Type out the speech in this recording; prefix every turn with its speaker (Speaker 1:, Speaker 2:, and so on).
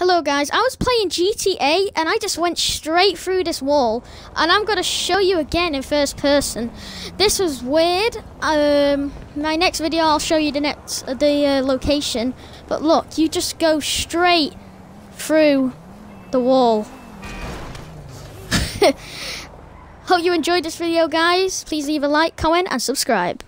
Speaker 1: Hello guys, I was playing GTA and I just went straight through this wall, and I'm going to show you again in first person. This was weird. My next video I'll show you the location, but look, you just go straight through the wall. Hope you enjoyed this video guys. Please leave a like, comment and subscribe.